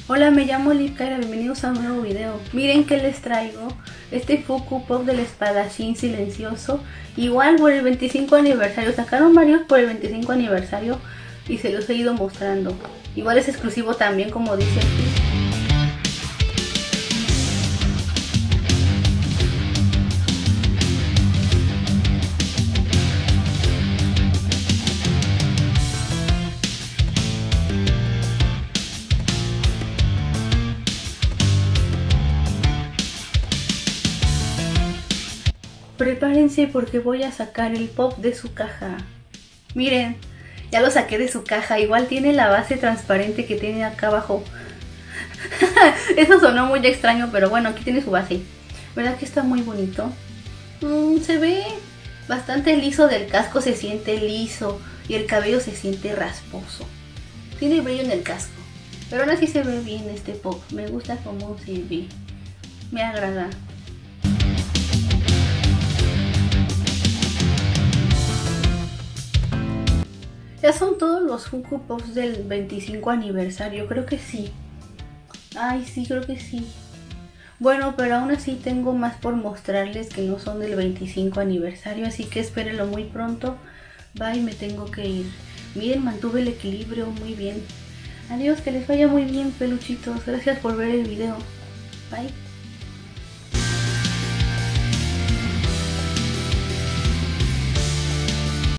Hola, me llamo Liv Kaira, bienvenidos a un nuevo video. Miren que les traigo este Funko Pop del espadachín silencioso. Igual por el 25 aniversario, sacaron varios por el 25 aniversario y se los he ido mostrando. Igual es exclusivo también, como dice aquí. Prepárense porque voy a sacar el pop de su caja. Miren, ya lo saqué de su caja. Igual tiene la base transparente que tiene acá abajo. Eso sonó muy extraño, pero bueno, aquí tiene su base. ¿Verdad que está muy bonito? Se ve bastante liso del casco, se siente liso. Y el cabello se siente rasposo. Tiene brillo en el casco. Pero aún así se ve bien este pop. Me gusta cómo se ve. Me agrada. Ya son todos los Funko Pops del 25 aniversario, creo que sí. Ay, sí, creo que sí. Bueno, pero aún así tengo más por mostrarles que no son del 25 aniversario, así que espérenlo muy pronto. Bye, me tengo que ir. Miren, mantuve el equilibrio muy bien. Adiós, que les vaya muy bien, peluchitos. Gracias por ver el video. Bye.